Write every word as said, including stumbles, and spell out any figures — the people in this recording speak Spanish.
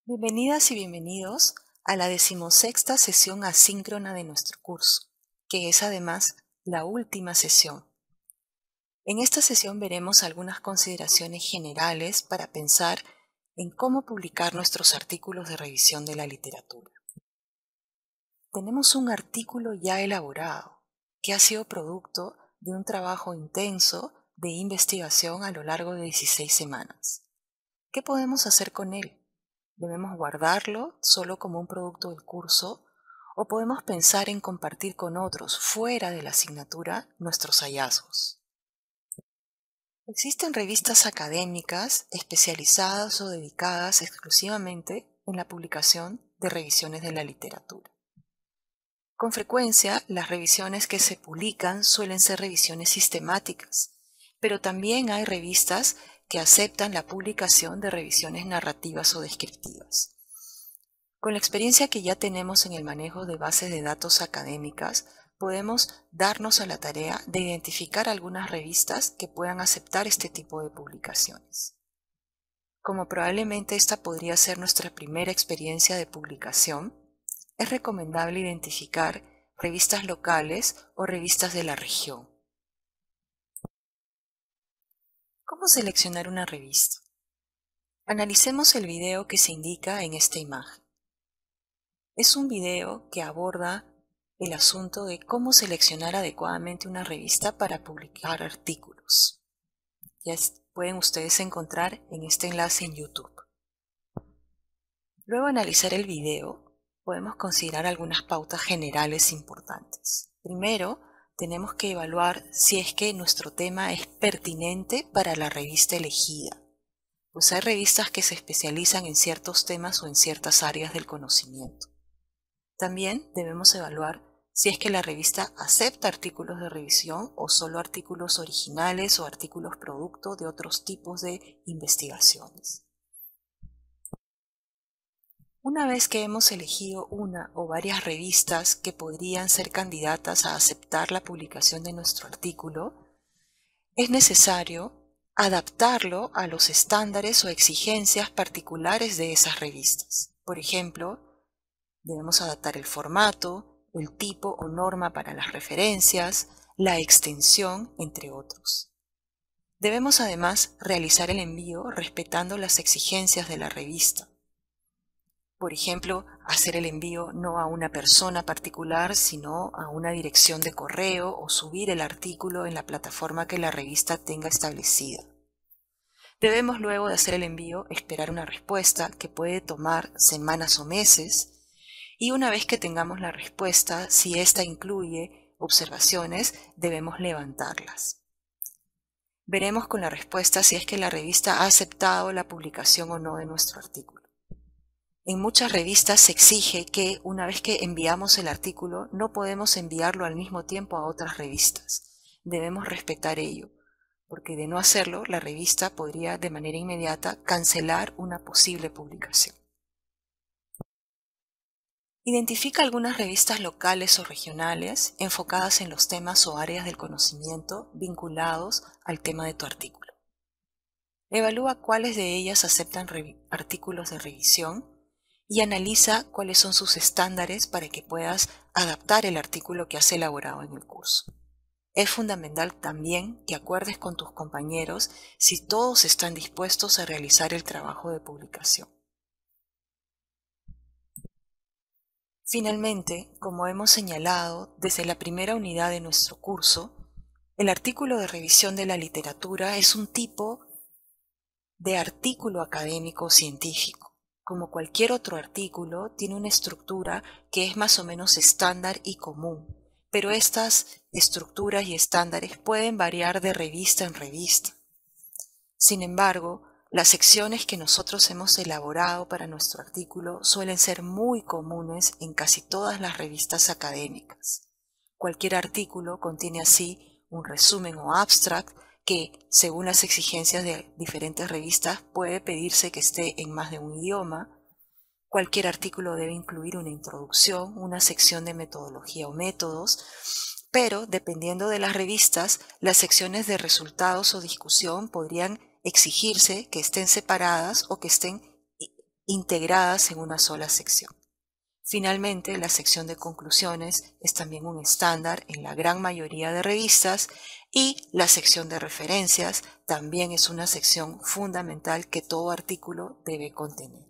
Bienvenidas y bienvenidos a la decimosexta sesión asíncrona de nuestro curso, que es además la última sesión. En esta sesión veremos algunas consideraciones generales para pensar en cómo publicar nuestros artículos de revisión de la literatura. Tenemos un artículo ya elaborado, que ha sido producto de un trabajo intenso de investigación a lo largo de dieciséis semanas. ¿Qué podemos hacer con él? ¿Debemos guardarlo solo como un producto del curso o podemos pensar en compartir con otros fuera de la asignatura nuestros hallazgos? Existen revistas académicas especializadas o dedicadas exclusivamente en la publicación de revisiones de la literatura. Con frecuencia, las revisiones que se publican suelen ser revisiones sistemáticas, pero también hay revistas que aceptan la publicación de revisiones narrativas o descriptivas. Con la experiencia que ya tenemos en el manejo de bases de datos académicas, podemos darnos a la tarea de identificar algunas revistas que puedan aceptar este tipo de publicaciones. Como probablemente esta podría ser nuestra primera experiencia de publicación, es recomendable identificar revistas locales o revistas de la región. ¿Cómo seleccionar una revista? Analicemos el video que se indica en esta imagen. Es un video que aborda el asunto de cómo seleccionar adecuadamente una revista para publicar artículos. Ya pueden ustedes encontrar en este enlace en YouTube. Luego de analizar el video, podemos considerar algunas pautas generales importantes. Primero, tenemos que evaluar si es que nuestro tema es pertinente para la revista elegida. Pues hay revistas que se especializan en ciertos temas o en ciertas áreas del conocimiento. También debemos evaluar si es que la revista acepta artículos de revisión o solo artículos originales o artículos producto de otros tipos de investigaciones. Una vez que hemos elegido una o varias revistas que podrían ser candidatas a aceptar la publicación de nuestro artículo, es necesario adaptarlo a los estándares o exigencias particulares de esas revistas. Por ejemplo, debemos adaptar el formato, el tipo o norma para las referencias, la extensión, entre otros. Debemos además realizar el envío respetando las exigencias de la revista. Por ejemplo, hacer el envío no a una persona particular, sino a una dirección de correo o subir el artículo en la plataforma que la revista tenga establecida. Debemos luego de hacer el envío esperar una respuesta que puede tomar semanas o meses y una vez que tengamos la respuesta, si ésta incluye observaciones, debemos levantarlas. Veremos con la respuesta si es que la revista ha aceptado la publicación o no de nuestro artículo. En muchas revistas se exige que una vez que enviamos el artículo no podemos enviarlo al mismo tiempo a otras revistas. Debemos respetar ello, porque de no hacerlo la revista podría de manera inmediata cancelar una posible publicación. Identifica algunas revistas locales o regionales enfocadas en los temas o áreas del conocimiento vinculados al tema de tu artículo. Evalúa cuáles de ellas aceptan artículos de revisión y analiza cuáles son sus estándares para que puedas adaptar el artículo que has elaborado en el curso. Es fundamental también que acuerdes con tus compañeros si todos están dispuestos a realizar el trabajo de publicación. Finalmente, como hemos señalado desde la primera unidad de nuestro curso, el artículo de revisión de la literatura es un tipo de artículo académico o científico. Como cualquier otro artículo, tiene una estructura que es más o menos estándar y común, pero estas estructuras y estándares pueden variar de revista en revista. Sin embargo, las secciones que nosotros hemos elaborado para nuestro artículo suelen ser muy comunes en casi todas las revistas académicas. Cualquier artículo contiene así un resumen o abstract que, según las exigencias de diferentes revistas, puede pedirse que esté en más de un idioma. Cualquier artículo debe incluir una introducción, una sección de metodología o métodos, pero dependiendo de las revistas, las secciones de resultados o discusión podrían exigirse que estén separadas o que estén integradas en una sola sección. Finalmente, la sección de conclusiones es también un estándar en la gran mayoría de revistas y la sección de referencias también es una sección fundamental que todo artículo debe contener.